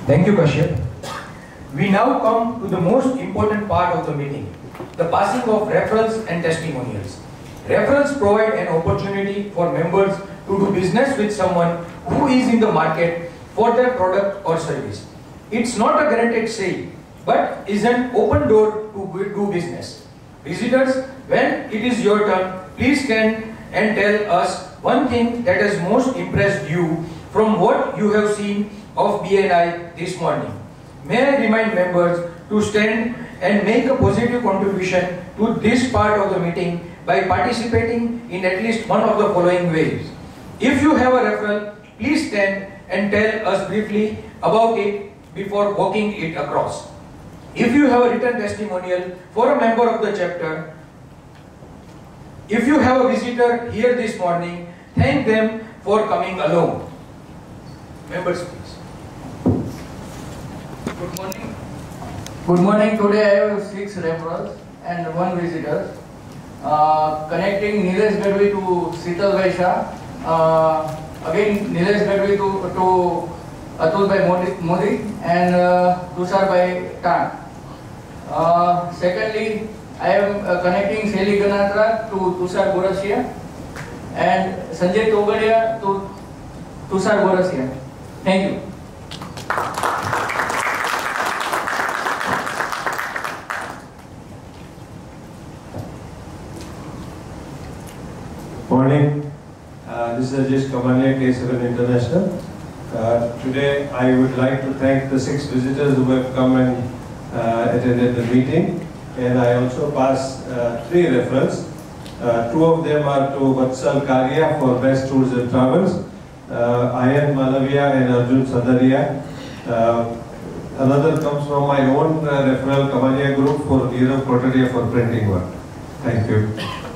Thank you, Kashyap. We now come to the most important part of the meeting, the passing of referrals and testimonials. Referrals provide an opportunity for members to do business with someone who is in the market for their product or service. It's not a guaranteed sale, but is an open door to do business. Visitors, when it is your turn, please stand and tell us one thing that has most impressed you from what you have seen of BNI this morning. May I remind members to stand and make a positive contribution to this part of the meeting by participating in at least one of the following ways. If you have a referral, please stand and tell us briefly about it before walking it across. If you have a written testimonial for a member of the chapter, if you have a visitor here this morning, thank them for coming along. Members, please. Good morning. Good morning. Today I have 6 referrals and 1 visitor. Connecting Nilesh Gadvi to Sital Vaisha. Again Nilesh Gadvi to Atul Bhai Modi and Tushar Bhai Tan. Secondly, I am connecting Shelly Ganatra to Tushar Gorasia and Sanjay Togadia to Tushar Gorasia. Thank you. Morning. This is Rajesh Kamania, K7 International. Today I would like to thank the 6 visitors who have come and attended the meeting, and I also pass 3 referrals. 2 of them are to Vatsal Karia for Best Tours and Travels, Ayan Malavia and Arjun Sadaria. Another comes from my own referral, Kamania Group, for Nirav Kotaria for printing work. Thank you.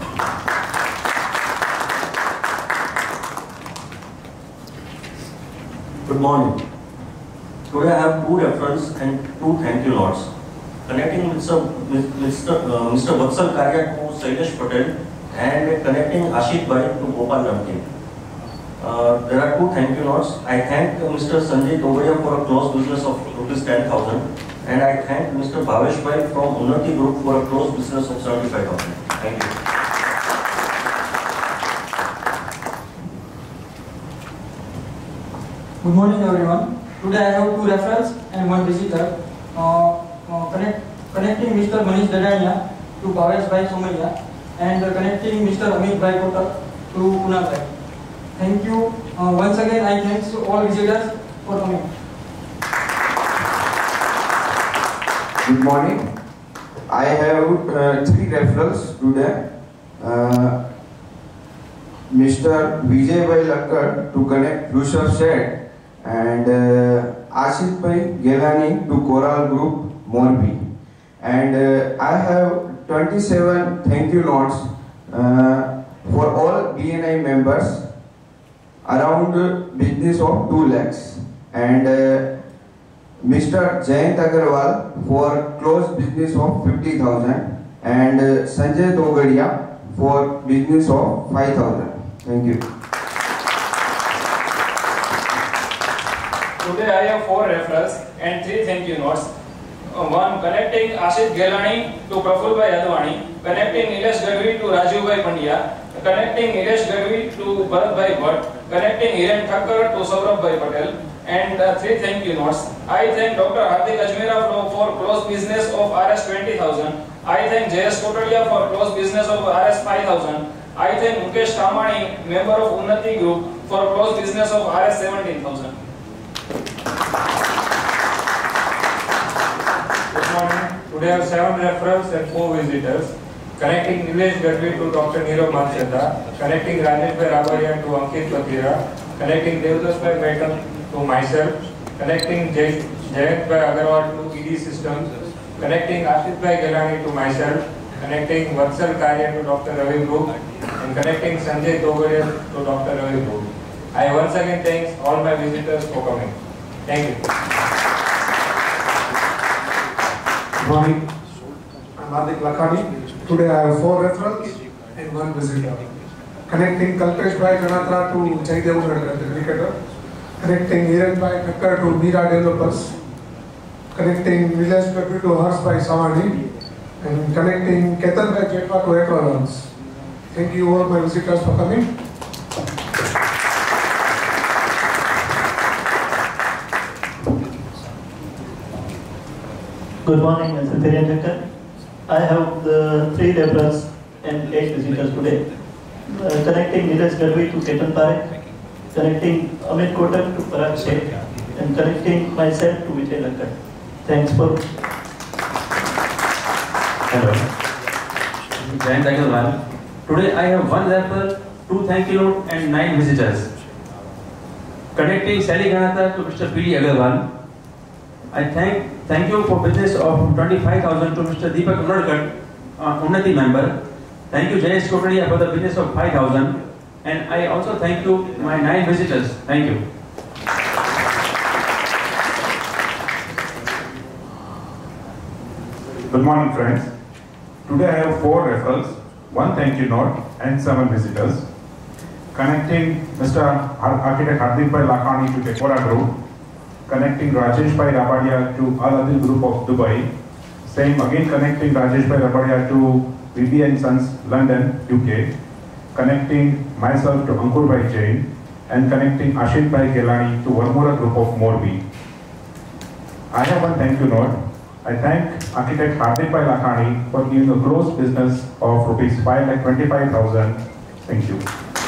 Good morning. Today I have 2 referrals and 2 thank you notes. Connecting Mr. Vatsal Karya to Sailesh Patel and connecting Ashit Bhai to Gopal Namke. There are 2 thank you notes. I thank Mr. Sanjay Togadia for a close business of ₹10,000 and I thank Mr. Bhavesh Bhai from Unnati Group for a close business of 75,000. Thank you. Good morning everyone. Today I have 2 referrals and 1 visitor. Connecting Mr. Manish Dadania to Bhavesh Bhai Somaiya and connecting Mr. Amit Bhai Kotak to Kunal Bhai. Thank you. Once again I thank all visitors for coming. Good morning. I have 3 referrals today. Mr. Vijay Bhai Lakkad to connect Rushabh Seth and Ashit Bhai Gelani to Coral Group Morbi. And I have 27 thank you notes for all BNI members around business of 2 lakhs and Mr. Jayant Agarwal for close business of 50,000 and Sanjay Togadia for business of 5,000. Thank you. Today I have 4 referrals and 3 thank you notes. 1. Connecting Ashit Gelani to Praful Bhai Advani, connecting Nilesh Gadvi to Raju Bhai Pandya, connecting Nilesh Gadvi to Bharat Bhai Bhatt, connecting Hiren Thakkar to Saurabh Bhai Patel, and 3 thank you notes. I thank Dr. Hardik Ajmera for close business of Rs 20,000. I thank JS Kotadia for close business of Rs 5,000. I thank Mukesh Kamani, member of Unnati Group, for close business of Rs 17,000. Good morning. Today I have 7 referrals and 4 visitors. Connecting Nilesh Gadvi to Dr. Nirav Manchanda, connecting Rajesh Bhai Rabaria to Ankit Patira, connecting Devdas Bhai Baitam to myself, connecting Jayant Bhai Agarwal to ED Systems, connecting Ashit Bhai Gelani to myself, connecting Vatsal Karya to Dr. Ravi Group, and connecting Sanjay Togadia to Dr. Ravi Group. I once again thank all my visitors for coming. Thank you. Good morning. I'm Hardik Lakhani. Today I have 4 referrals and 1 visitor. Connecting Kalpesh Bhai Ganatra to Jaidev, the cricketer. Connecting Hiren Bhai Thakkar to Mira Developers. connecting Nilesh Gadvi to Harshbhai Savani, and connecting Ketanbhai Jetwa to Equalance. Thank you all my visitors for coming. Good morning, Mr. Director. I have the 3 referrals and 8 visitors today. Connecting Nilesh Gadvi to Ketan Parekh, connecting Amit Kotak to Parag Sheikh, and connecting myself to Vijay Lakkad. Thanks for. Hello. Jayant Agarwal. Today I have 1 referral, 2 thank you note and 9 visitors. Connecting Sally Ganata to Mr. P.D. Agarwal. I thank you for business of 25,000 to Mr. Deepak Unadkat, Unnati member. Thank you Jayesh Kotadia for the business of 5,000. And I also thank you my 9 visitors. Thank you. Good morning friends. Today I have 4 referrals, 1 thank you note and 7 visitors. Connecting Mr. Architect Hardikbhai Lakhani to Decora Group. Connecting Rajeshbhai Rabadia to Al Adil Group of Dubai. Same again connecting Rajeshbhai Rabadia to BNI Sons London, UK. Connecting myself to Ankurbhai Jain and connecting Ashitbhai Gelani to Varmora Group of Morbi. I have 1 thank you note. I thank Architect Hardikbhai Lakhani for giving a gross business of rupees 5,25,000. Thank you.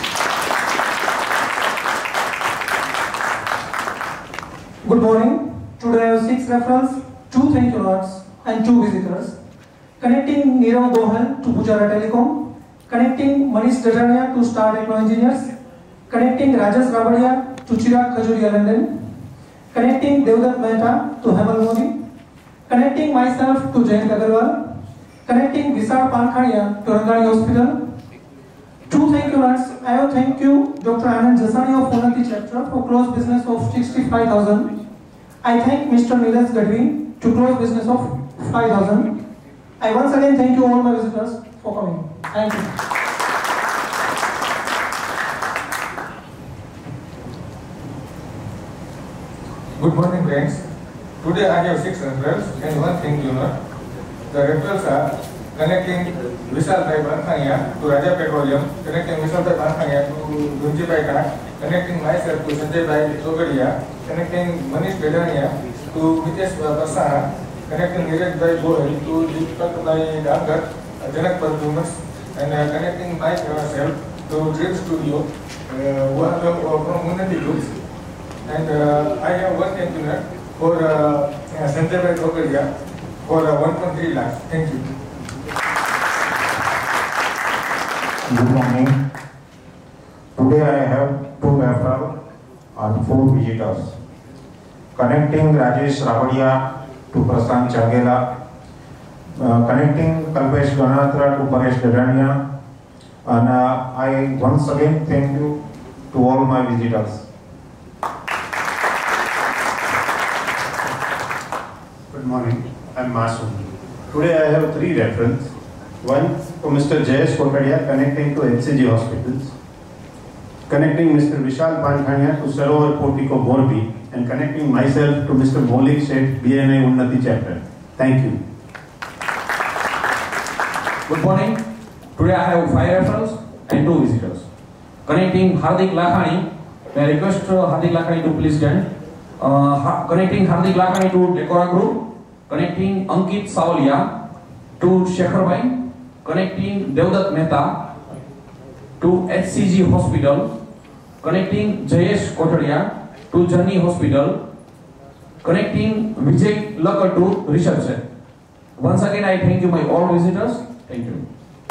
Good morning. Today I have 6 referrals, 2 thank you notes and 2 visitors. Connecting Nirav Gohal to Pujara Telecom. Connecting Manish Dajania to Star Techno Engineers. Connecting Rajesh Rabadia to Chirag Khajuria London. Connecting Devdutt Mehta to Hemal Modi. Connecting myself to Jayant Agarwal. Connecting Vishal Pankhania to Rangani Hospital. 2 thank you notes. I have thank you Dr. Anand Jasani of Unnati chapter for close business of 65,000. I thank Mr. Nilesh Gadvi to close business of 5,000. I once again thank you all my visitors for coming. Thank you. Good morning friends. Today I have 6 referrals and 1 thank you note. The referrals are connecting Vishal Bhai Bankhania to Raja Petroleum, connecting Vishal Bhai Bankhania to Dunji Bhai Khat, connecting myself to Sanjay Bhai Chogadia, connecting Manish Bedania to Mitesh Basana, connecting Neeraj Bhai Gohel to Deepak Bhai Dangat, Janak Perfumes, and connecting myself to Dream Studio, from Unnati Groups. And I have 1 thank you note for Sanjay Bhai Chogadia for 1.3 lakhs. Thank you. Good morning. Today I have 2 referrals and 4 visitors. Connecting Rajesh Rabadia to Prasant Changela. Connecting Kalpesh Ganatra to Paresh Dadania. And I once again thank you to all my visitors. Good morning. I am Masoom. Today I have 3 referrals. 1 for Mr. Jayesh Kotadia connecting to HCG hospitals, connecting Mr. Vishal Pankhania to Sarovar Portico Morbi, and connecting myself to Mr. Maulik Sheikh, BNI Unnati chapter. Thank you. Good morning. Today I have 5 referrals and 2 visitors. Connecting Hardik Lakhani, I request Hardik Lakhani to please stand. Connecting Hardik Lakhani to Decora Group, connecting Ankit Savalia to Shekhar Bhai, connecting Devdutt Mehta to HCG Hospital, connecting Jayesh Kotadia to Journey Hospital, connecting Vijay Lakkad to reception. Once again, I thank you my all visitors. Thank you.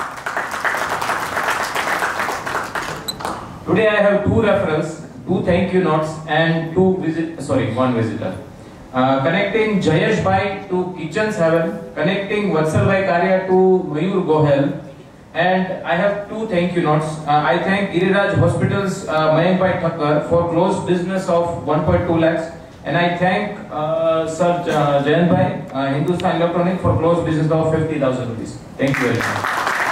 Today I have 2 referrals, 2 thank you notes, and 1 visitor. Connecting Jayesh Bhai to Kitchen's Heaven, connecting Vatsal Bhai Karya to Mayur Gohel, and I have 2 thank you notes. I thank Giriraj Hospitals Mayank Bhai Thakkar for closed business of 1.2 lakhs, and I thank Sir Jayant Bhai, Hindustan Electronic for closed business of 50,000 rupees. Thank you very much.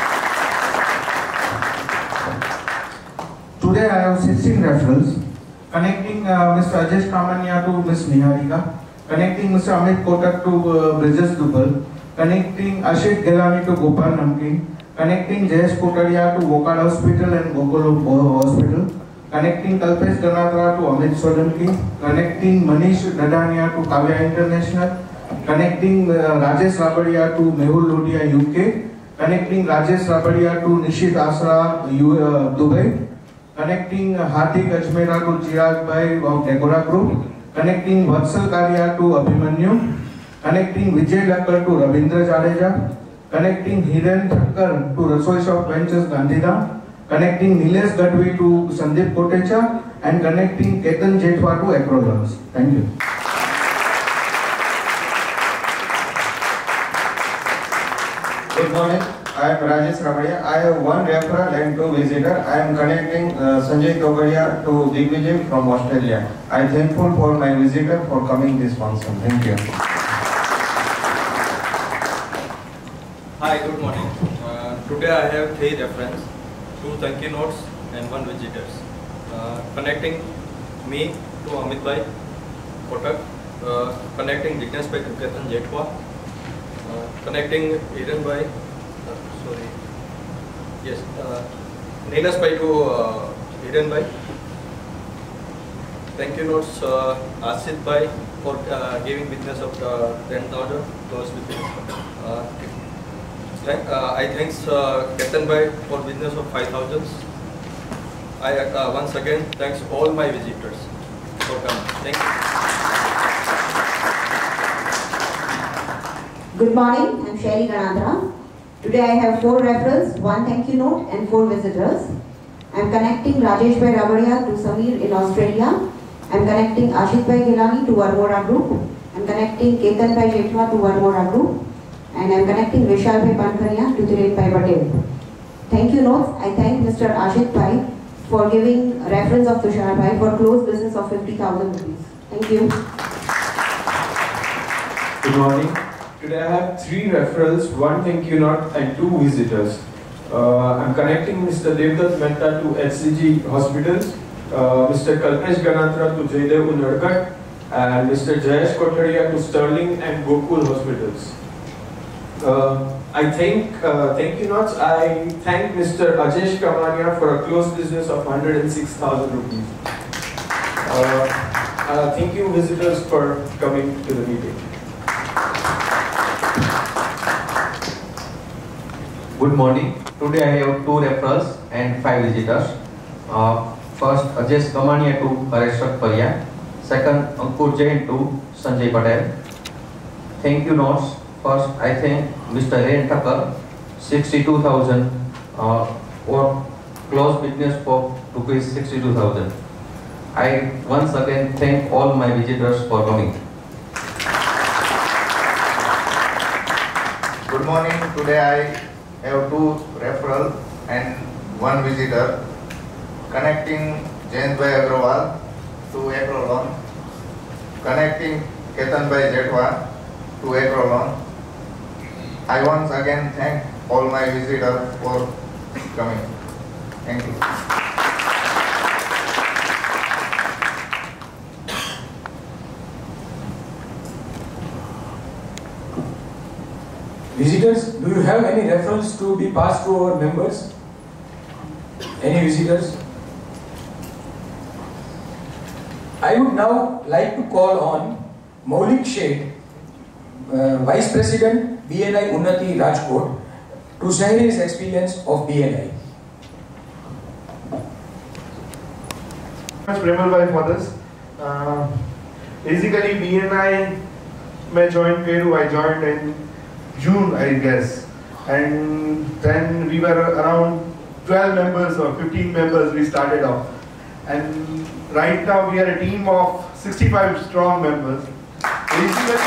Today I have 16 referrals, connecting Mr. Ajesh Kamania to Ms. Niharika, connecting Mr. Amit Kotak to Bridges Dubal, connecting Ashit Gelani to Gopal Namkin, connecting Jayesh Kotaria to Vokal Hospital and Gokul Hospital, connecting Kalpesh Ganatra to Amit Solanki, connecting Manish Dadania to Kavya International, connecting Rajesh Rabadia to Mehul Lodia UK, connecting Rajesh Rabadia to Nishit Asra Dubai, connecting Hardik Ajmera to Chirag Bhai of Decora Group, connecting Vatsal Karia to Abhimanyu, connecting Vijay Lakkar to Ravindra Jadeja, connecting Hiren Thakkar to Rasoi Shop Ventures Gandhidham, connecting Nilesh Gadvi to Sandeep Kotecha, and connecting Ketan Jetwa to Acrolons. Thank you. Good morning. I am Rajesh Rabadia. I have one referral and two visitor. I am connecting Sanjay Togadia to Digvijay from Australia. I am thankful for my visitor for coming this function. Thank you. Hi, good morning. Today I have 3 reference, 2 thank you notes and 1 visitors. Connecting me to Amit Bhai Kotak, connecting Jignesh Bhai to Ketan Jetwa, connecting Hiren Bhai, Nilesh Bhai to Hiren Bhai. Thank you notes Ashit Bhai for giving business of 10,000 close business. I thanks Ketan Bhai for business of 5,000. I once again thanks all my visitors for coming. Thank you. Good morning, I am Sherry Ganadra. Today I have 4 referrals, 1 thank you note and 4 visitors. I am connecting Rajesh Bhai Rabadia to Samir in Australia. I am connecting Ashit Bhai Gilani to Varmora Group. I am connecting Ketan Bhai Jetwa to Varmora Group. And I am connecting Vishal Bhai Pankhania to Dhiren Bhai Patel. Thank you notes. I thank Mr. Ashit Bhai for giving reference of Tushar Bhai for close business of 50,000 rupees. Thank you. Good morning. Today I have 3 referrals, 1 thank you note and 2 visitors. I am connecting Mr. Devdutt Mehta to HCG Hospitals, Mr. Kalpesh Ganatra to Jaydev Unadkat, and Mr. Jayesh Kotaria to Sterling and Gokul Hospitals. I thank you notes. I thank Mr. Ajesh Kamania for a close business of 106,000 rupees. Thank you visitors for coming to the meeting. Good morning. Today I have 2 referrals and 5 visitors. First, Ajesh Kamania to Paresh Rakparia. Second, Ankur Jain to Sanjay Patel. Thank you notes. First, I thank Mr. Hiren Thakkar, 62,000 for close business for rupees 62,000. I once again thank all my visitors for coming. Good morning. Today I have 2 referrals and 1 visitor. Connecting Jain Bhai Agrawal to Acrolon. Connecting Ketan Bhai Jetwa to Acrolon. I once again thank all my visitors for coming. Thank you. Visitors, do you have any reference to be passed to our members? Any visitors? I would now like to call on Maulik Sheth, Vice President BNI Unnati Rajkot, to share his experience of BNI. Much Premal Bhai for this. Basically BNI I joined in June, I guess, and then we were around 12 members or 15 members we started off, and right now we are a team of 65 strong members. Basically,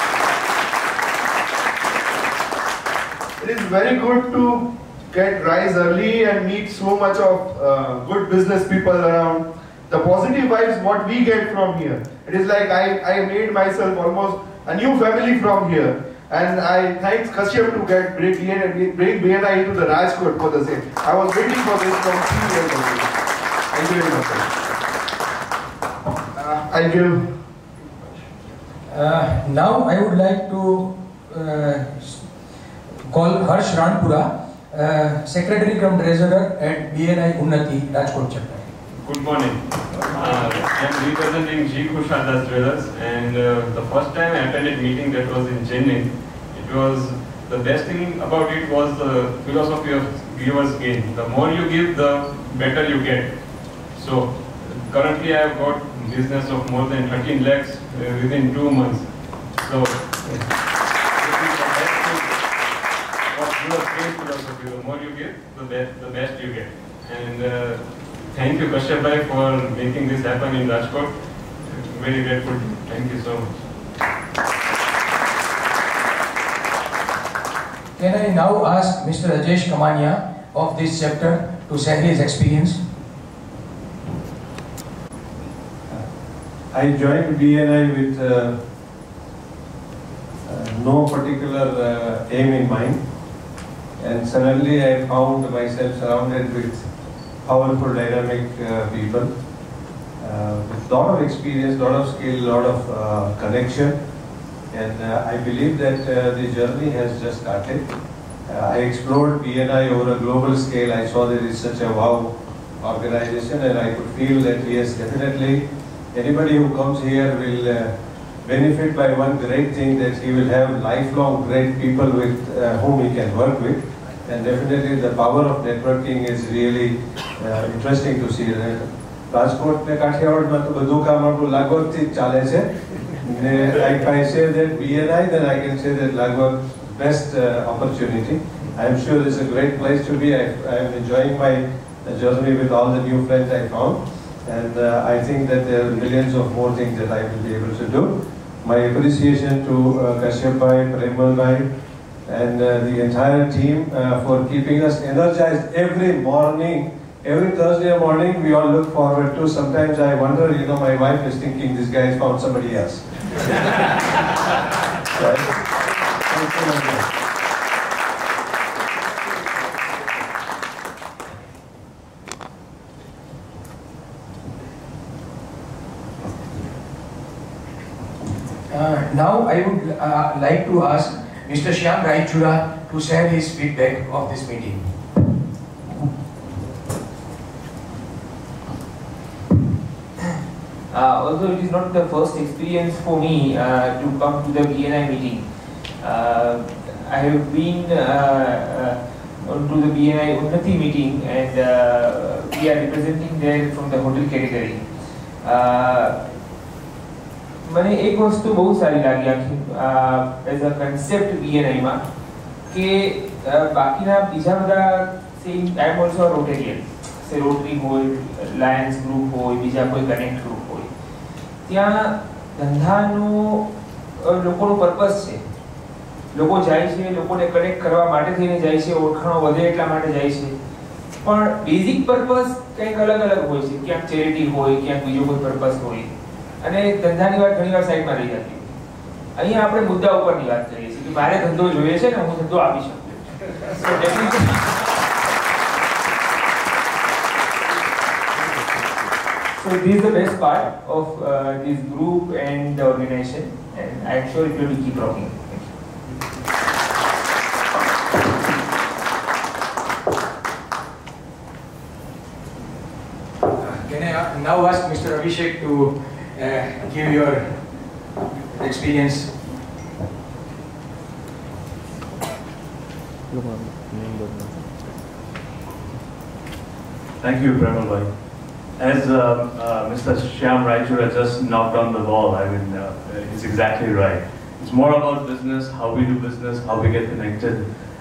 it is very good to rise early and meet so much of good business people around. The positive vibes what we get from here, it is like I made myself almost a new family from here. And I thank Kashyap to bring BNI into the Rajkot for the same. I was waiting for this from 3 years ago. Thank you very much. Now I would like to call Harsh Ranpura, Secretary cum Treasurer at BNI Rajkot chapter. Good morning. I am representing G. Kushadas Brothers, and the first time I attended meeting that was in Chennai. It was the best thing about it was the philosophy of giver's gain. The more you give, the better you get. So currently I have got business of more than 13 lakhs within 2 months. So this is the best thing of giver's gain philosophy. The more you give, the best you get. And thank you Kashyap bhai for making this happen in Rajkot. Very grateful. Thank you so much. Can I now ask Mr. Rajesh Kamania of this chapter to share his experience? I joined BNI with no particular aim in mind, and suddenly I found myself surrounded with powerful, dynamic people with lot of experience, lot of skill, lot of connection, and I believe that the journey has just started. I explored BNI over a global scale. I saw there is such a wow organization, and I could feel that yes, definitely anybody who comes here will benefit by one great thing, that he will have lifelong great people with whom he can work with. And definitely the power of networking is really interesting to see. Rajkot ne Kathiawad માં તો બધું કામ આપણું લાગવગથી જ ચાલે છે. If I say that BNI, then I can say that Lagos best opportunity. I am sure it's a great place to be. I am enjoying my journey with all the new friends I found, and I think that there are millions of more things that I will be able to do. My appreciation to Kashyap bhai, Premal bhai, and the entire team for keeping us energized every morning. Every Thursday morning we all look forward to. Sometimes I wonder, my wife is thinking this guy has found somebody else. Right? Thank you very much. Now I would like to ask Mr. Shyam Raichura to share his feedback of this meeting. Although it is not the first experience for me to come to the BNI meeting, I have been to the BNI Unnati meeting, and we are representing there from the hotel category. મને એક વસ્તુ બહુ સારી લાગી આખી as a concept BNI માં કે બાકીના બીજા બધા same I am also Rotarian say rotary હોય, લાયન્સ ગ્રુપ હોય, બીજા કોઈ કનેક્ટ ગ્રુપ હોય, ત્યાં ધંધાનો લોકોનો પર્પસ છે. લોકો જાય છે, લોકોને કનેક્ટ કરવા માટે થઈને જાય છે, ઓળખાણો વધે એટલા માટે જાય છે, પણ બેઝિક પર્પસ કંઈક અલગ અલગ હોય છે. ક્યાંક ચેરિટી હોય, ક્યાંક બીજો કોઈ પર્પસ હોય, અને ધંધાની વાત ઘણીવાર સાઈડમાં રહી જતી હોય. અહીંયા આપણે મુદ્દા ઉપરની વાત કરીએ છીએ કે મારે ધંધો જોઈએ છે ને હું ધંધો આપી શકું. So this is the best part of this group and the organization, and I am sure it will keep rocking. Can I now ask Mr. Abhishek to give your experience? Thank you, Premal bhai. As Mr. Shyam Raichura just knocked on the wall, I mean, he's exactly right. It's more about business, how we do business, how we get connected,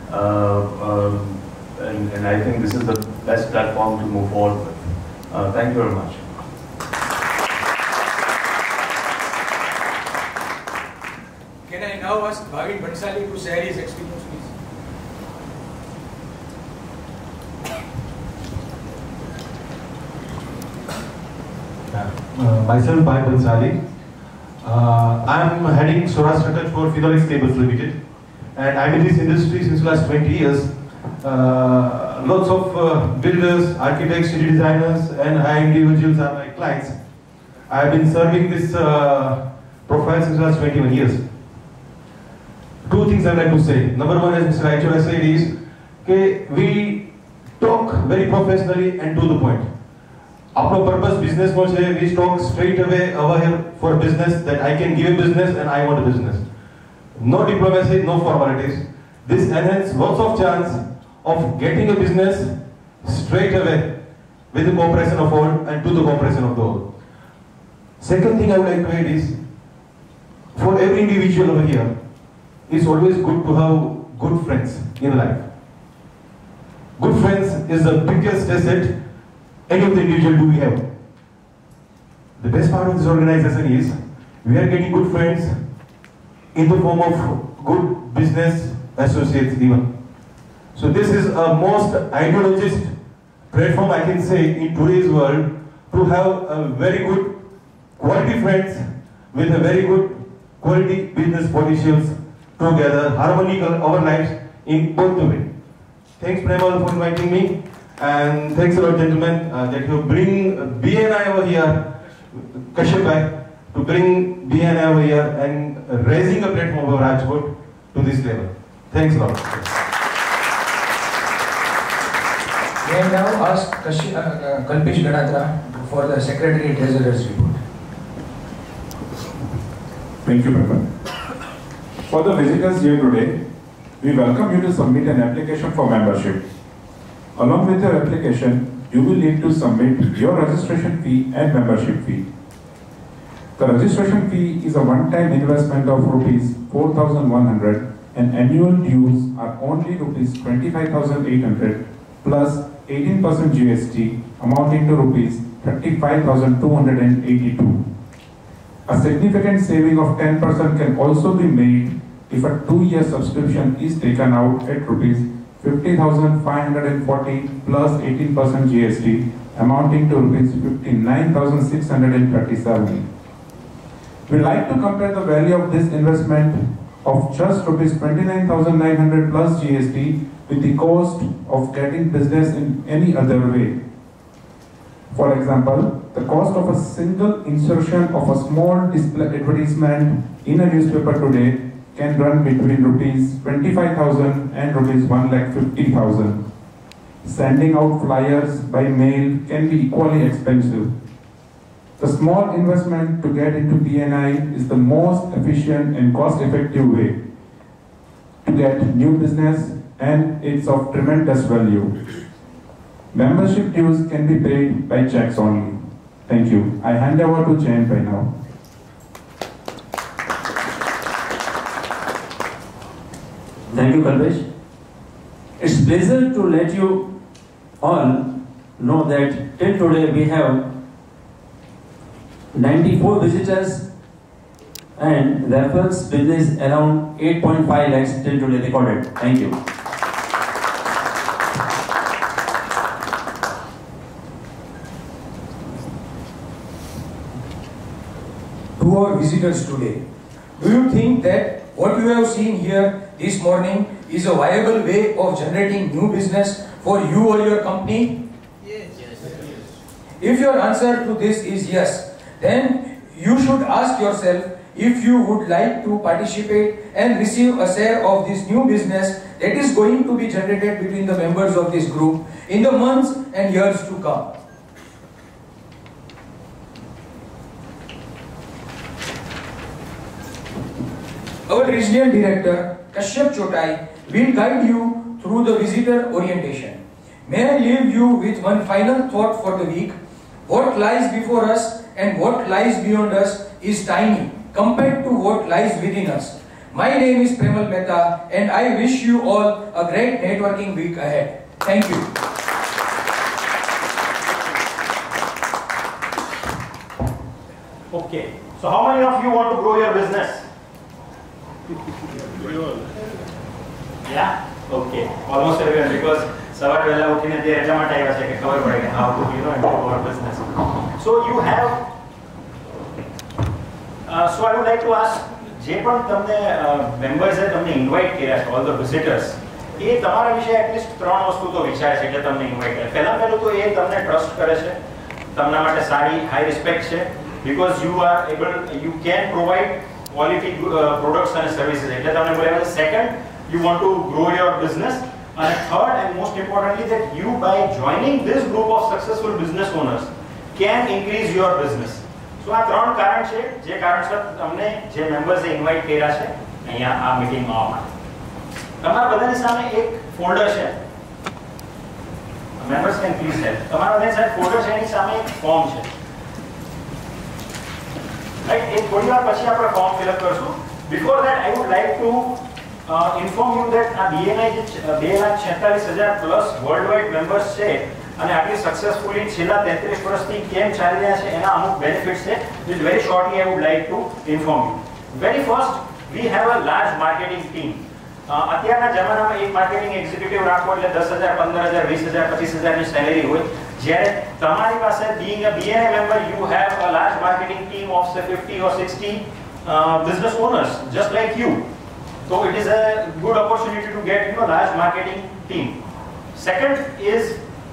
and I think this is the best platform to move forward with. Thank you very much. Can I now ask Bhavin Bansali to share his experience, please? Myself, Bhavin Bansali. I'm heading Swaraj Structure for Phenolics Cables Limited, and I'm in this industry since last 20 years. Lots of builders, architects, city designers, and high individuals are my clients. I've been serving this profile since last 21 years. Two things I'd like to say. Number one, as Mr. Raichur said, is that we talk very professionally and to the point. Our purpose business was here, we talk straight away over here for business, that I can give a business and I want a business. No diplomacy, no formalities. This enhances lots of chance of getting a business straight away with the cooperation of all and to the cooperation of all. Second thing I would like to add is, for every individual over here, it's always good to have good friends in life. Good friends is the biggest asset any of the individual do we have. The best part of this organization is, we are getting good friends in the form of good business associates even. So this is a most ideologist platform, I can say, in today's world, to have a very good quality friends with a very good quality business potentials together, harmonical our lives in both the way. Thanks Premal for inviting me, and thanks a lot gentlemen that you bring BNI over here, Kashyap bhai, to bring BNI over here and raising a platform of Rajkot to this level. Thanks a lot. May I now ask Kalpesh Ganatra for the Secretary Treasurer's report. Thank you, Premal. For the visitors here today, we welcome you to submit an application for membership. Along with your application, you will need to submit your registration fee and membership fee. The registration fee is a one-time investment of rupees 4,100 and annual dues are only rupees 25,800 plus 18% GST amounting to rupees 35,282. A significant saving of 10% can also be made if a 2-year subscription is taken out at rupees 50,540 plus 18% GST amounting to rupees 59,637. We like to compare the value of this investment of just rupees 29,900 plus GST with the cost of getting business in any other way. For example, the cost of a single insertion of a small display advertisement in a newspaper today can run between rupees 25,000 and rupees 1,50,000. Sending out flyers by mail can be equally expensive. The small investment to get into BNI is the most efficient and cost-effective way to get new business, and it's of tremendous value. Membership dues can be paid by checks only. Thank you. I hand over to Jain by now. Thank you, Kalpesh. It's a pleasure to let you all know that till today we have 94 visitors and referrals business around 8.5 lakhs till today recorded. Thank you. To our visitors today, do you think that what you have seen here this morning is a viable way of generating new business for you or your company? Yes. If your answer to this is yes, then you should ask yourself if you would like to participate and receive a share of this new business that is going to be generated between the members of this group in the months and years to come. Our Regional Director, Kashyap Chotai, will guide you through the visitor orientation. May I leave you with one final thought for the week. What lies before us and what lies beyond us is tiny compared to what lies within us. My name is Premal Mehta and I wish you all a great networking week ahead. Thank you. Okay, so how many of you want to grow your business? Yeah? Okay, almost everyone, because સવાર વહેલા ઉઠીને તે એટલા માટે આવ્યા છે કે ખબર પડે કે how to improve our business. So you have so I would like to ask, જે પણ તમને મેમ્બર્સે તમને ઇન્વાઇટ કર્યા છે, all the visitors, એ તમારા વિશે એટલીસ્ટ 3 વસ્તુ તો વિચારે છે એટલે તમને ઇન્વાઇટ કરે. પહેલું તો એ તમને ટ્રસ્ટ કરે છે, તમારા માટે સારી હાઈ રિસ્પેક્ટ છે because you can provide quality products and services. Second, you want to grow your business. And third, and most importantly, that you, by joining this group of successful business owners, can increase your business. So આ ત્રણ કારણ છે જે કારણસર તમને જે મેમ્બર્સે invite કર્યા છે અહીંયા આ મીટિંગમાં આવવા માટે. તમારા બધાની સામે એક ફોલ્ડર છે. Members can please help. તમારા બધાની સામે ફોલ્ડર છે, એની સામે એક ફોર્મ છે. રાઈટ, એ થોડી વાર પછી આપણે ફોર્મ ફિલ અપ કરશું. Before that I would like to inform you that આ BNI જે 2,46,000 પ્લસ વર્લ્ડ વાઇડ મેમ્બર્સ છે અને આટલી સક્સેસફુલી છેલ્લા 33 વર્ષથી કેમ ચાલી રહ્યા છે એના અમુક બેનિફિટ્સ છે, which very shortly I would like to inform you. Very first, we have a large marketing team. અત્યારના જમાનામાં એક માર્કેટિંગ એક્ઝિક્યુટિવ રાખવો એટલે 10,000, 15,000, 20,000, 25,000 ની સેલેરી હોય, જ્યારે તમારી પાસે being a BNI member you have a large marketing team of say 50 or 60 business owners just like you. So it is a good opportunity to get large marketing team. Second is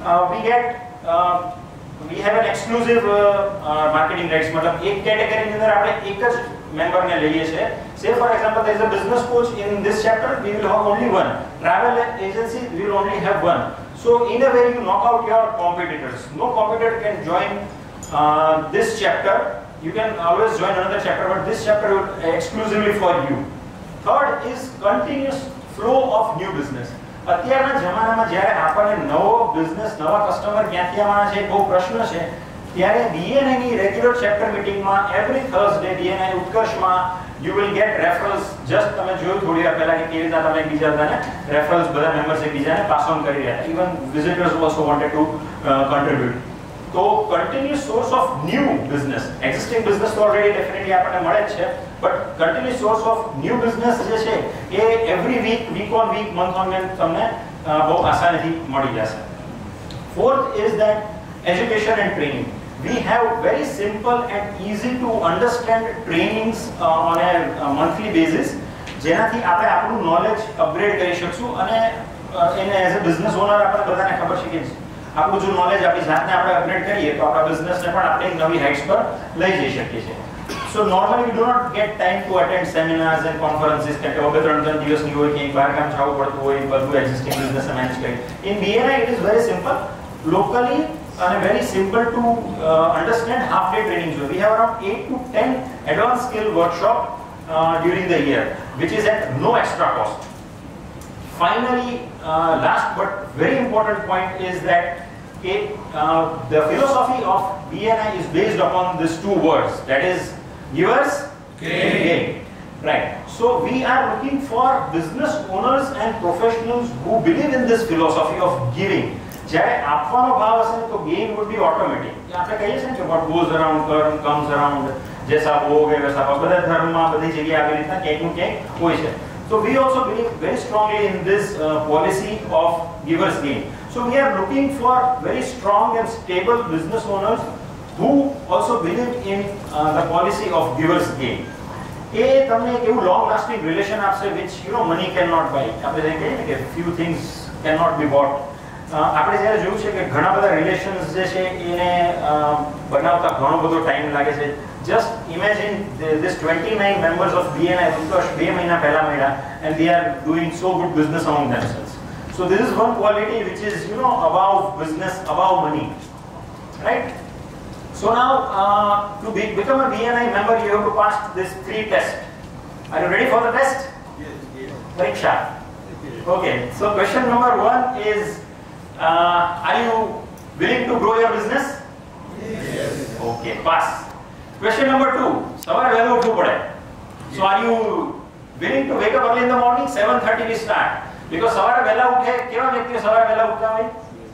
we have an exclusive marketing rights. मतलब एक category में अंदर आपने एक ज member ने लिए है. Say for example there is a business coach in this chapter, we will have only one. Travel agency we will only have one. So in a way you knock out your competitors. No competitor can join this chapter. You can always join another chapter, but this chapter will exclusively for you. Third is continuous flow of new business. અત્યારના જમાનામાં જ્યારે આપણને નવો business, નવા customer ક્યાંથી આવવાના છે બહુ પ્રશ્ન છે, ત્યારે BNI ની રેગ્યુલર ચેપ્ટર મીટિંગમાં એવરી થર્સડે BNI ઉત્કર્ષમાં you will get referrals. Just તમે જોયું થોડી વાર પહેલા કે કેવી રીતે તમે એકબીજાને રેફરલ્સ બધા મેમ્બર્સ એકબીજાને પાસ ઓન કરી રહ્યા. Even visitors also wanted to contribute. તો continuous source of new business, existing business તો ઓલરેડી ડેફિનેટલી આપણને મળે જ છે, but continuous source of new business જે છે એ every week on week, month on month તમને બહુ આસાનીથી મળી જશે. Fourth is that education and training. We have very simple and easy to understand trainings on a monthly basis, જેનાથી આપણે આપણું નોલેજ અપગ્રેડ કરી શકશું. અને એને એઝ અ બિઝનેસ ઓનર આપણે બધાને ખબર છે કે આપણું જો નોલેજ આપણી જાતને આપણે અપગ્રેડ કરીએ તો આપણા બિઝનેસને પણ આપણે એક નવી હાઇટ્સ પર લઈ જઈ શકીએ છીએ. So normally we do not get time to attend seminars and conferences કે 2-3 દિવસની હોય કે બહાર કામ જવું પડતું હોય, બધું એક્ઝિસ્ટિંગ બિઝનેસ મેનેજ કરી. In BNI it is very simple, locally and very simple to understand. Half day trainings. We have around 8 to 10 advanced skill workshop during the year, which is at no extra cost. Finally, last but very important point is that the philosophy of BNI is based upon these two words, that is givers gain. Right. So we are looking for business owners and professionals who believe in this philosophy of giving. જ્યારે આપવાનો ભાવ હશે ને તો gain would be automatic. આપણે કહીએ છીએ કે what goes around comes around, જૈસા ભોગ વૈસા ભાવ. બધા ધર્મમાં બધી જગ્યાએ આવી રીતના ક્યાંક નું ક્યાંક હોય છે. So we also believe very strongly in this policy of givers gain. So we are looking for very strong and stable business owners who also believe in the policy of givers gain. એ તમને એક એવું long lasting relation આપશે which money cannot buy. આપણે જેમ કહીએ ને કે few things cannot be bought. આપણે જ્યારે જોયું છે કે ઘણા બધા રિલેશન્સ જે છે એને બનાવતા ઘણો બધો ટાઈમ લાગે છે. Just imagine this 29 members of BNI Utkarsh 2 મહિના પહેલા મળ્યા and they are doing so good business among themselves. So this is one quality which is above business, above money, right? So now to become a BNI member you have to pass this 3 tests. Are you ready for the test? Yes. Pariksha. Okay. So question number 1 is are you willing to grow your business? Yes. Okay, pass. Question number 2, સવારે વહેલું ઉઠવું પડે. So are you willing to wake up early in the morning? 7:30 we start. Because સવારે વહેલા ઉઠે કેવા વ્યક્તિઓ સવારે વહેલા ઉઠતા હોય?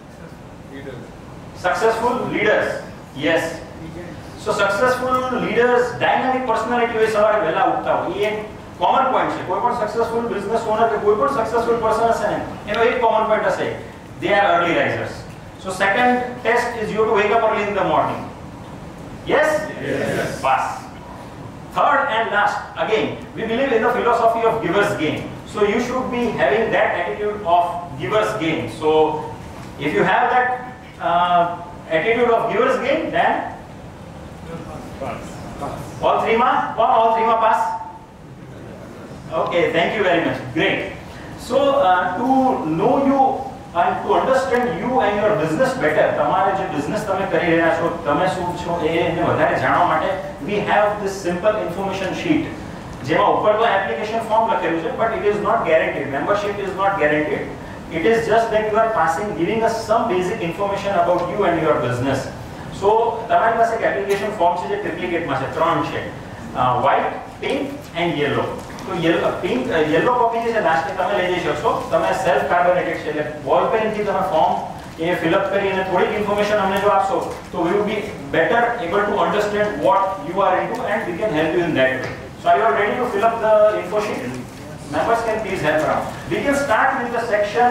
Successful leaders. Yes. So successful leaders, dynamic personality હોય સવારે વહેલા ઉઠતા હોય. એ એક કોમન પોઈન્ટ છે. કોઈ પણ સક્સેસફુલ બિઝનેસ ઓનર કે કોઈ પણ સક્સેસફુલ પર્સન હશે ને એનો એક કોમન પોઈન્ટ હશે. They are early risers. So second test is you have to wake up early in the morning. Yes? Yes. Pass. Third and last, again, we believe in the philosophy of giver's gain. So you should be having that attitude of giver's gain. So if you have that attitude of giver's gain, then All three ma? All three ma pass? Okay, thank you very much. Great. So to know you and to understand you and your business better, તમારે જે business તમે કરી રહ્યા છો, તમે શું છો એને વધારે જાણવા માટે we have this simple information sheet. જેમાં ઉપર તો application form લખેલું છે, but it is not guaranteed. Membership is not guaranteed. It is just that you are passing, giving us some basic information about you and your business. So તમારી પાસે એક application form છે જે triplicate માં છે, ત્રણ છે, white, pink and yellow. તો yellow copy જે છે લાસ્ટ તમે લઈ જઈ શકશો. તમે સેલ્ફ કાર્બોનેટેડ છે એટલે બોલ પેન થી તમે ફોર્મ એ ફિલ અપ કરીને થોડીક ઇન્ફોર્મેશન અમને જો આપશો તો we will be better able to understand what you are into and we can help you in that way. So are you all ready to fill up the info sheet? Members can please help around. We can start with the section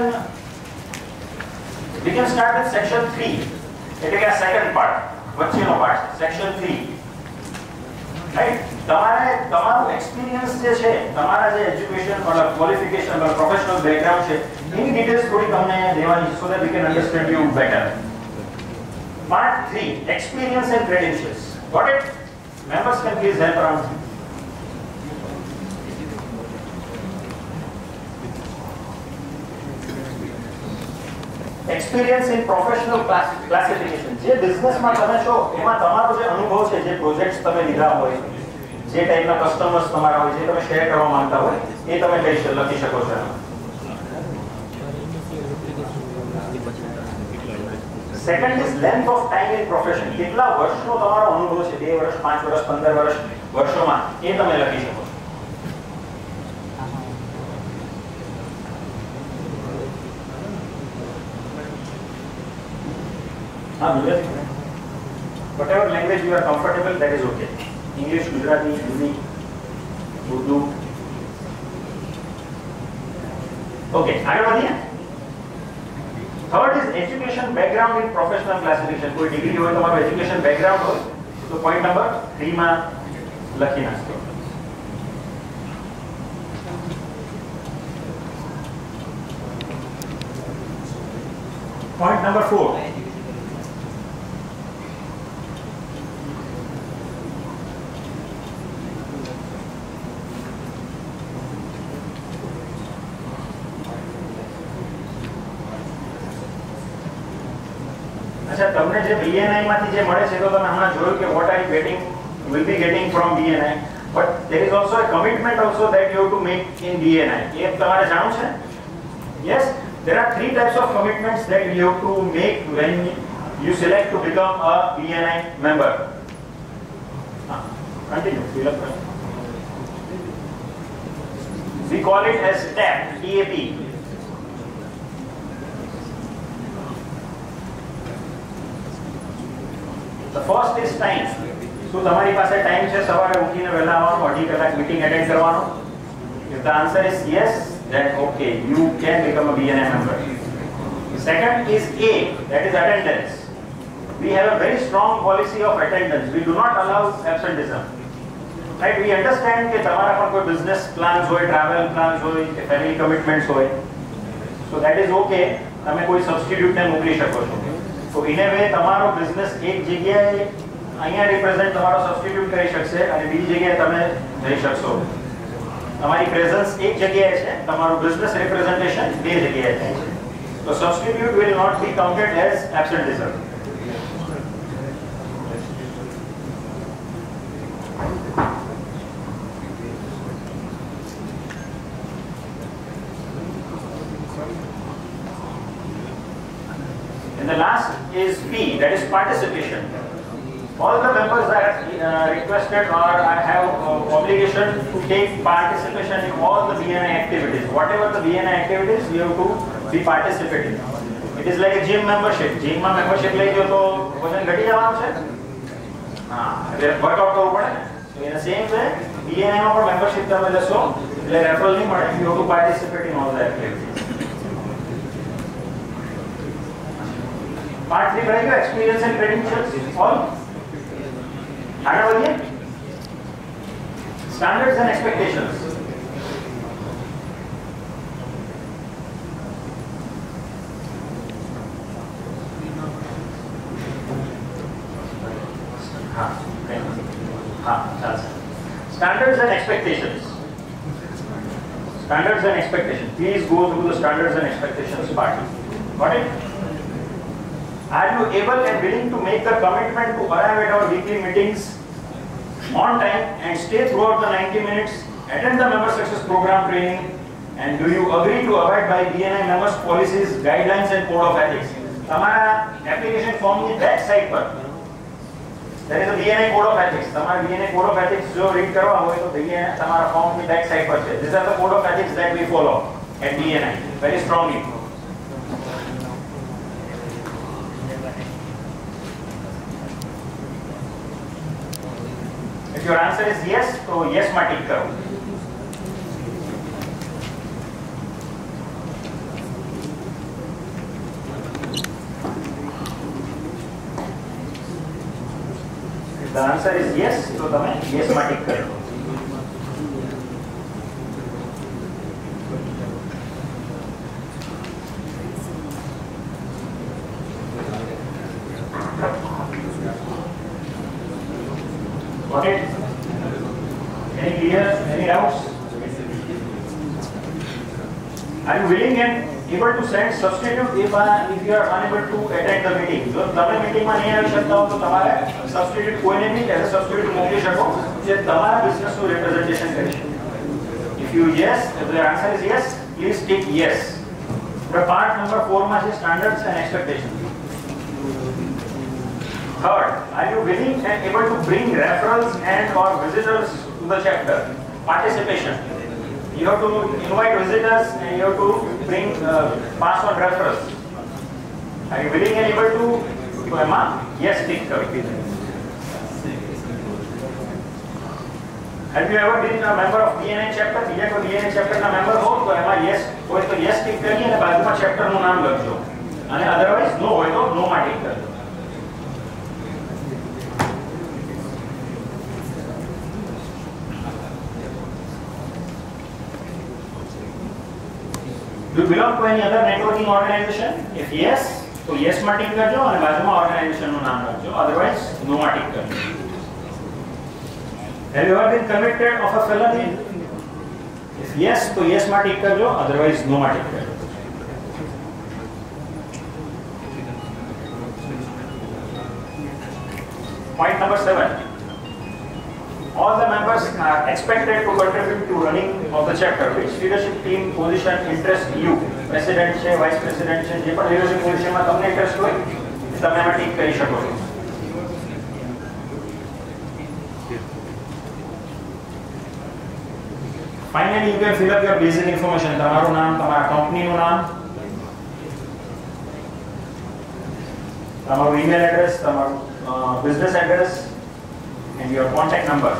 3. એટલે કે આ second part, વચ્ચેનો part, section 3. Right? તમારું experience જે છે, તમારા જે education મતલબ ક્વોલિફિકેશન મતલબ પ્રોફેશનલ બેકગ્રાઉન્ડ છે એની ડિટેલ્સ થોડી તમને દેવાની છે so that we can understand you better. Part 3, experience and credentials. Got it? Members can please help around. Experience in professional classification. જે બિઝનેસમાં તમે છો એમાં તમારો જે અનુભવ છે, જે પ્રોજેક્ટ્સ તમે લીધા હોય, જે ટાઈપના કસ્ટમર્સ તમારા હોય, જે તમે શેર કરવા માંગતા હોય એ તમે લખી શકો છો. Second is length of time in profession. કેટલા વર્ષનો તમારો અનુભવ છે, 2 વર્ષ, 5 વર્ષ, 15 વર્ષ, વર્ષોમાં એ તમે લખી શકો છો. Whatever language you are comfortable, that is okay. English, Gujarati, Hindi, Urdu. Okay, આગળ વધીએ. Third is education background in professional classification. કોઈ ડિગ્રી હોય, તમારો એજ્યુકેશન બેકગ્રાઉન્ડ હોય તો પોઈન્ટ નંબર 3 માં લખી નાખજો. Point number 4. તમને જે BNI માંથી જે મળે છે તો તમે હમણાં જોયું કે what are you getting will be getting from BNI, but there is also a commitment also that you have to make in BNI. એ તમારે જાણવું છે? Yes, there are 3 types of commitments that you have to make when you select to become a BNI member. Continue. We call it as TAP. The first is time. So તમારી પાસે time છે સવારે ઉઠીને વહેલા આવવાનું, 2.5 કલાક meeting attend કરવાનો. If the answer is yes, then okay, you can become a BNI member. Second is A, that is attendance. We have a very strong policy of attendance. We do not allow absenteeism. Right? We understand કે તમારા પણ કોઈ business plans હોય, travel plans હોય, family commitments હોય. So that is okay. તમે કોઈ substitute ને મોકલી શકો છો. So in a way તમારો બિઝનેસ એક જગ્યાએ અહીંયા રિપ્રેઝન્ટ તમારો સબસ્ટિટ્યુટ કરી શકશે અને બીજી જગ્યાએ તમે જઈ શકશો. તમારી પ્રેઝન્સ એક જગ્યાએ છે, તમારું બિઝનેસ રિપ્રેઝન્ટેશન બે જગ્યાએ થાય છે. So substitute will not be counted as absenteeism. And the last is P, that is participation. All the members are requested or have obligation to take participation in all the BNI activities. Whatever the BNI activities, you have to be participating. It is like a gym membership. Gym માં membership લઈ ગયો તો વજન ઘટી જવાનું છે. એટલે workout કરવું પડે. So in the same way, BNI માં પણ membership તમે લેશો એટલે રેફરલ નહીં મળે. You have to participate in all the activities. Part 3 ભરાઈ ગયો, experience and credentials. All. આગળ વધીએ. Standards and expectations. expectations. Standards and expectations. Please go through the standards and expectations part. Got it? Are you able and willing to make the commitment to arrive at our weekly meetings on time and stay throughout the 90 minutes, attend the member success program training, and do you agree to abide by BNI members policies, guidelines and code of ethics? તમારા application form ની back side પર there is a BNI code of ethics. તમારા BNI code of ethics જો read કરવા હોય તો તમારા form ની back side પર છે. These are the code of ethics that we follow at BNI very strongly. If your answer is yes, तो yes માં टिक करो. If the answer is yes, तो તમે yes માં टिक करो. Got it? Any clear? Any doubts? Are you willing and able to send substitute if you are unable to attend the meeting? જો તમે meeting માં નહીં આવી શકતા હો તો તમારે સબસ્ટિટ્યુટ કોઈને બી એઝ અ સબસ્ટિટ્યુટ મોકલી શકો જે તમારા બિઝનેસ નું રિપ્રેઝન્ટેશન કરે. If you yes, if the answer is yes, please tick yes. The part number 4 માં છે standards and expectations. Third, are you willing and able to bring referrals and or visitors to the chapter? Participation. You have to invite visitors and you have to bring pass on referrals. Are you willing and able to Emma? Yes, tick. Have you ever been a member of BNI chapter? બીજા કોઈ BNI chapter ના member હો તો એમાં yes હોય તો yes tick કરી અને બાજુમાં chapter નું નામ લખજો અને otherwise no હોય તો no માં tick કરજો. Do you belong to any other networking organization? If yes, तो yes માં ટિક કરજો અને બાજુમાં ઓર્ગેનાઇઝેશન નું નામ લખજો. Otherwise, no માં ટિક કરજો. Have you ever been convicted of a felony? If yes, तो yes માં ટિક કરજો. Otherwise, no માં ટિક કરજો. Point number 7. All the members are expected to contribute to running of the chapter. Which leadership team position interests you? President છે, vice president છે, જે પણ leadership position માં તમને interest હોય, તમે એમાં ટિક કરી શકો છો. Finally, you can fill up your basic information. તમારું નામ, તમારા કંપનીનું નામ, તમારું email address, તમારું business address, and your contact numbers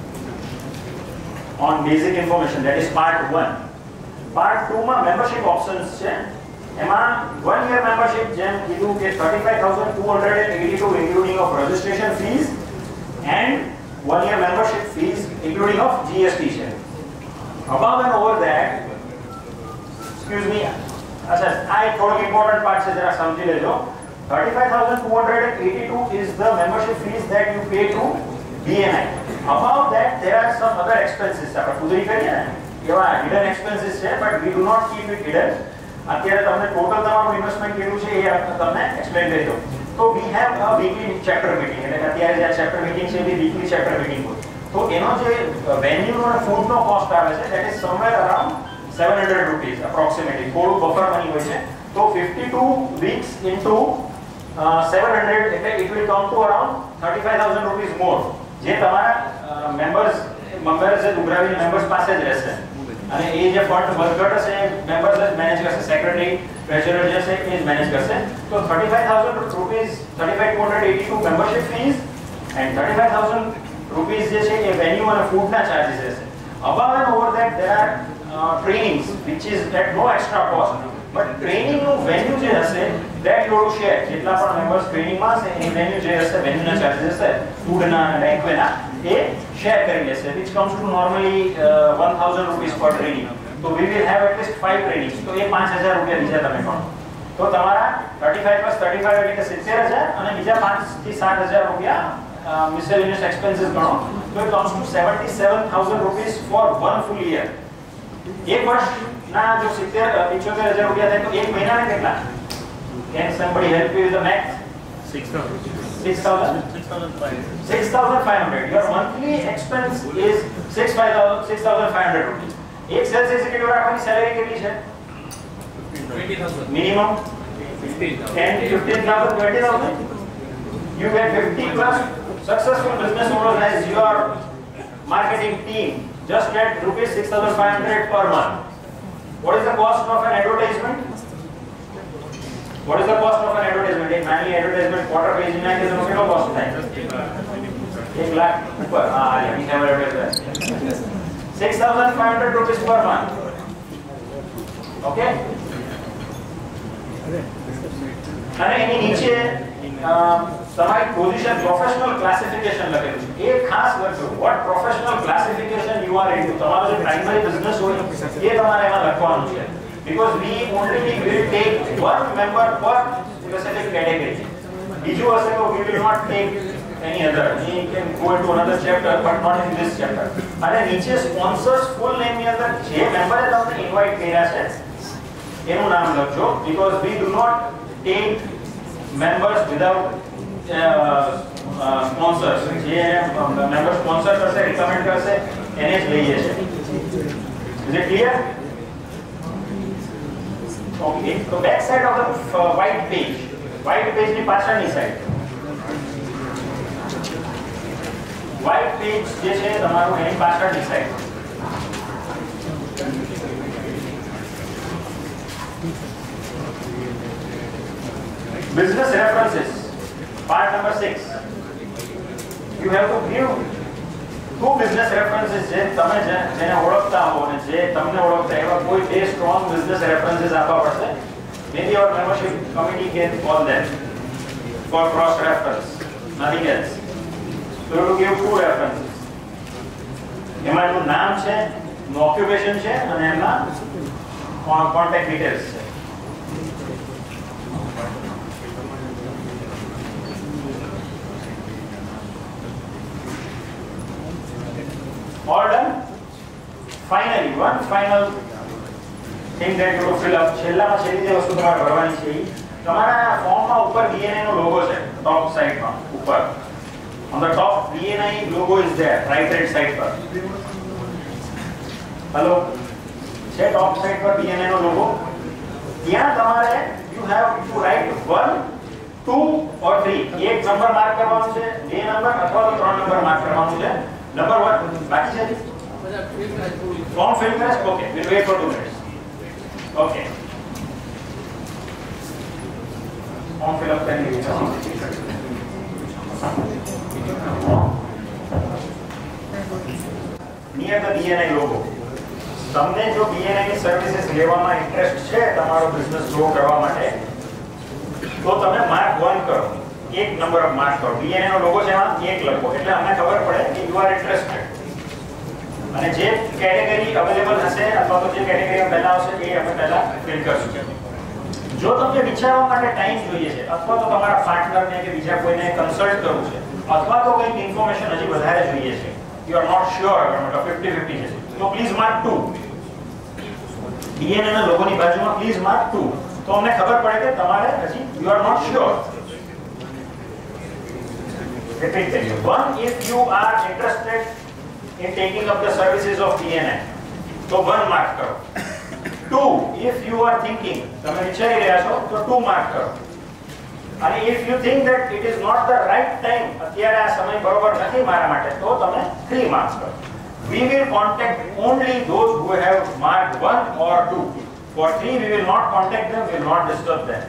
on basic information. That is part 1. Part 2 માં membership options છે. એમાં 1 year membership જેમ કીધું કે 35,282 including of registration fees and 1 year membership fees including of GST છે. Above and over that, excuse me, अच्छा આ એક થોડો important part છે જરા સમજી લેજો. 35,282 is the membership fees that you pay to BNI. Above that, there are some other expenses. આપણે પૂરી કરીએ ને એવા hidden expenses છે, but we do not keep it hidden. અત્યારે તમને ટોટલ તમારું ઇન્વેસ્ટમેન્ટ કેટલું છે એ તમને એક્સપ્લેન કરી દઉં. તો we have a weekly chapter meeting. એટલે અત્યારે જે chapter meeting છે એ weekly chapter meeting હોય. તો એનો જે વેન્યુ અને ફૂડ નો કોસ્ટ આવે છે that is somewhere around 700 rupees approximately. થોડું બફર મની હોય છે. તો 52 weeks into 700 એટલે it will come to around 35,000 rupees more. જે તમારા મેમ્બર્સ જે ઉઘરાવી મેમ્બર્સ પાસે જ રહેશે અને એ જે ફંડ વધઘટ હશે મેમ્બર્સ જ મેનેજ કરશે. સેક્રેટરી ટ્રેઝરર જે છે એ જ મેનેજ કરશે. તો 35,000 rupees 35,282 membership fees and 35,000 rupees જે છે એ વેન્યુ અને ફૂડના ચાર્જીસ રહેશે. Above and over that there are trainings which is at no extra cost. But training નું વેન્યુ જે હશે that you have to share. જેટલા પણ મેમ્બર્સ ટ્રેનિંગ માં હશે એ વેન્યુ જે હશે વેન્યુના ચાર્જીસ હશે ફૂડના અને બેંકવેના એ શેર કરી લેશે which comes to normally 1,000 rupees per training. So we will have at least 5 trainings. તો એ 5,000 રૂપિયા બીજા તમે ગણો. તો તમારા 35 + 35 એટલે કે 70,000 અને બીજા 5 થી 7,000 રૂપિયા miscellaneous expenses ગણો. તો So it comes to 77,000 rupees for 1 full year. एक वर्ष ना जो 70-75,000 रुपया था तो एक महीना में कितना? Can somebody help me with the math? 6,500. Your monthly expense is 6,500 rupees. एक सेल्स एग्जीक्यूटिव आपकी सैलरी कितनी है? 20,000. Minimum 10, 15,000, 20,000. You get 50 plus. Successful business owners as your marketing team just get rupees 6,500 per month. What is the cost of an advertisement? What is the cost of an advertisement? एक manual advertisement quarter page में कितने रुपए का cost है? 1 लाख ऊपर. हाँ, ये never advertisement. 6,500 rupees per month. Okay? અને એની નીચે તમારી પોઝિશન પ્રોફેશનલ ક્લાસિફિકેશન લખેલું છે એ ખાસ લખજો what professional classification you are into તમારો જે પ્રાઇમરી બિઝનેસ હોય એ તમારે એમાં લખવાનું છે because we only will take one member per specific category બીજું હશે તો we will not take any other we can go into another chapter but not in this chapter અને નીચે સ્પોન્સર્સ ફૂલ નેમ ની અંદર જે મેમ્બરે તમને ઇન્વાઇટ કર્યા છે એનું નામ લખજો because we do not take members without sponsors. જે member sponsor કરશે recommend કરશે એને જ લઈએ છે. Is it clear? Okay. So back side of the white page ની પાછળની સાઈડ white page જે છે તમારું એની પાછળની side business references part number 6 you have to give 2 business references જે તમે જેને ઓળખતા હો અને જે તમને ઓળખતા એવા કોઈ 2 strong business references આપવા પડશે maybe our membership committee can call them for cross reference nothing else so you have to give 2 references એમાં એનું નામ છે નો ઓક્યુપેશન છે અને એમના કોન્ટેક્ટ ડિટેલ્સ છે all done finally one final thing that you will fill up છેલ્લામાં છેલ્લી જે વસ્તુ તમારે ભરવાની છે તમારા ફોર્મમાં ઉપર BNI નો લોગો છે ટોપ સાઈડમાં ઉપર on the top BNI logo is there right hand side પર hello છે ટોપ સાઈડ પર BNI નો લોગો ત્યાં તમારે you have to write 1 2 or 3 એક નંબર માર્ક કરવાનું છે બે નંબર અથવા તો 3 નંબર માર્ક કરવાનું છે Number 1, बाकी है form fill करें okay we'll wait for 2 minutes okay form fill up करेंगे near the BNI logo તમને જો BNI ની સર્વિસીસ લેવામાં ઇન્ટરેસ્ટ છે તમારો બિઝનેસ ગ્રો કરવા માટે તો તમે માર્ક 1 કરો एक नंबर ऑफ मार्क्स करो BNI નો લોગો છે એમાં એક લખો એટલે અમને ખબર પડે કે યુ આર ઇન્ટરેસ્ટેડ અને જે કેટેગરી અવેલેબલ હશે અથવા તો જે કેટેગરી પહેલા આવશે એ આપણે પહેલા ફિલ કરશું જો તમને વિચારવા માટે ટાઈમ જોઈએ છે અથવા તો તમારા પાર્ટનરને કે બીજા કોઈને કન્સલ્ટ કરવું છે અથવા તો કંઈક ઇન્ફોર્મેશન હજી વધારે જોઈએ છે યુ આર નોટ શ્યોર મતલબ 50-50 છે તો પ્લીઝ માર્ક 2 BNI ના લોગોની બાજુમાં પ્લીઝ માર્ક 2 તો અમને ખબર પડે કે તમારે હજી you are not sure Repeat again. 1 if you are interested in taking up the services of BNI. So 1 mark karo. 2 if you are thinking, તમે વિચારી રહ્યા છો તો 2 mark કરો. And if you think that it is not the right time, અત્યારે આ સમય બરોબર નથી મારા માટે તો તમે 3 marks કરો. We will contact only those who have marked 1 or 2. For 3 we will not contact them, we will not disturb them.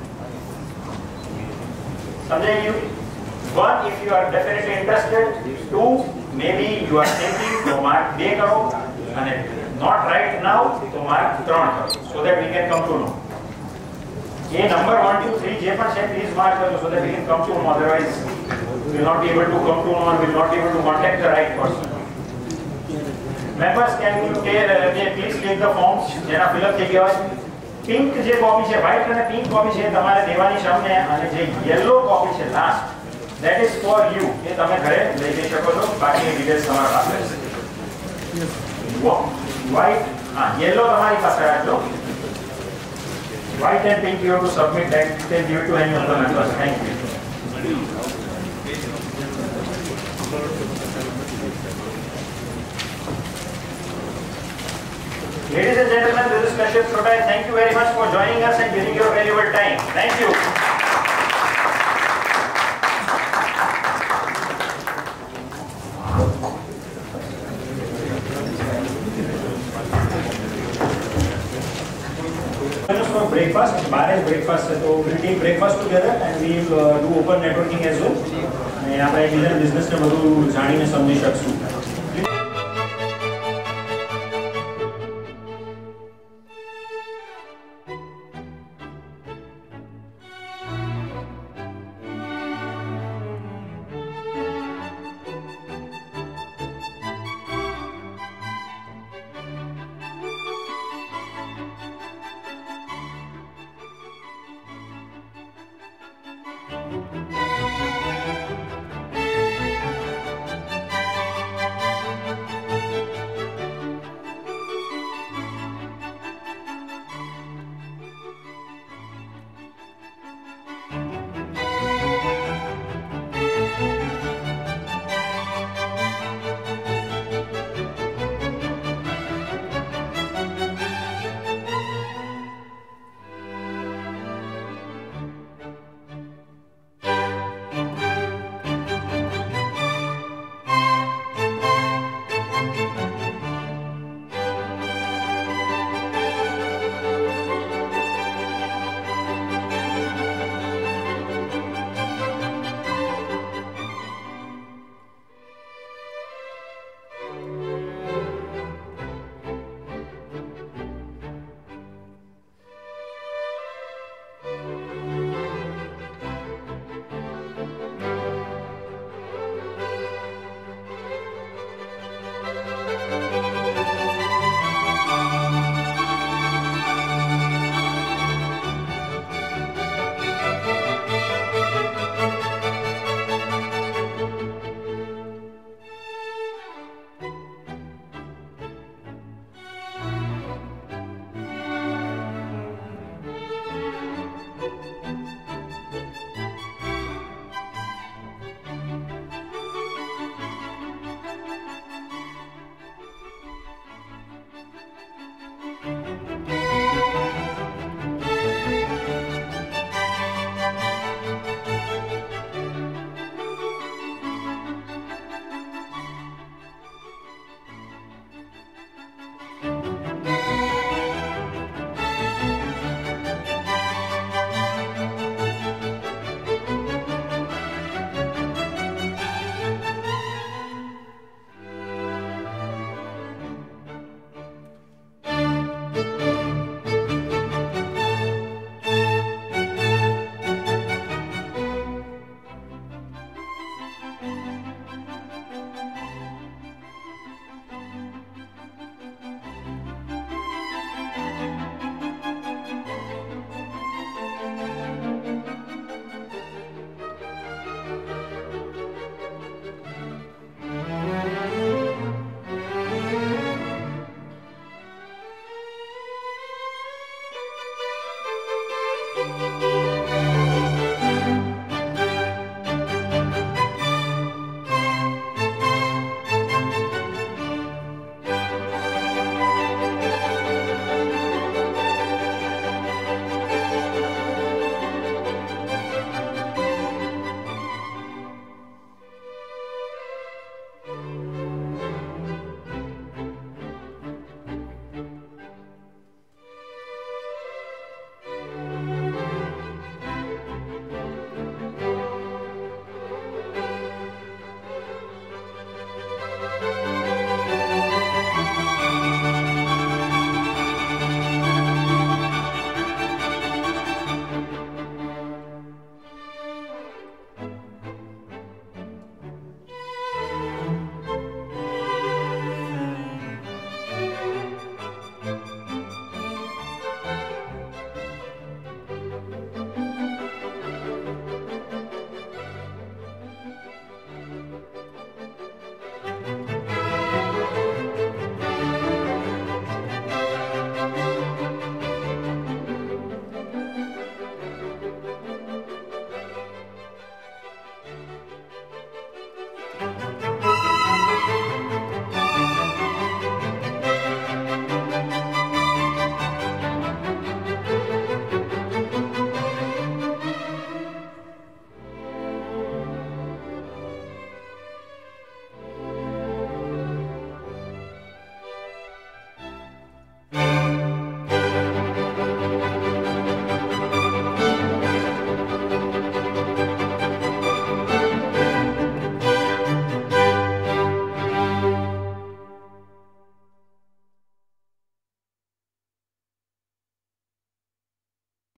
સમજાઈ ગયું? 1 if you are definitely interested, 2 maybe you are thinking to mark 2 karo and not right now to mark 3 karo so that we can come to know ये number 1 2 3 जे पण છે please mark karo so that we can come to know otherwise we will not be able to come to know and we will not be able to contact the right person members can you please take the forms જેના fill up થઈ ગયા હોય pink જે copy છે white અને pink copy છે તમારે દેવાની સામે અને જે યેલો કોપી છે last that is for you. એ તમે ઘરે લઈ જઈ શકો છો. બાકીની ડિટેલ્સ તમારા પાસે છે. White, yellow તમારી પાસે રાખજો. White and pink you have to submit that. You can give it to any of the members. Thank you. Ladies and gentlemen, this is Kashyap Chota. Thank you very much for joining us and giving your valuable time. Thank you. For breakfast, bar is breakfast, so we'll take breakfast together and we'll do open networking as well. And આપણે બીજા બિઝનેસને બધું જાણીને સમજી શકશું.